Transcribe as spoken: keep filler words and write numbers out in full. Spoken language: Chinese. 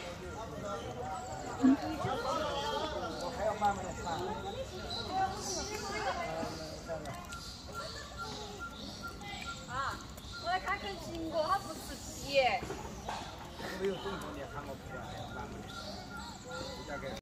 我还要慢慢的看。 啊，我来看看经过，它不是鸡耶。 没有动作，你也看不出来，慢慢的。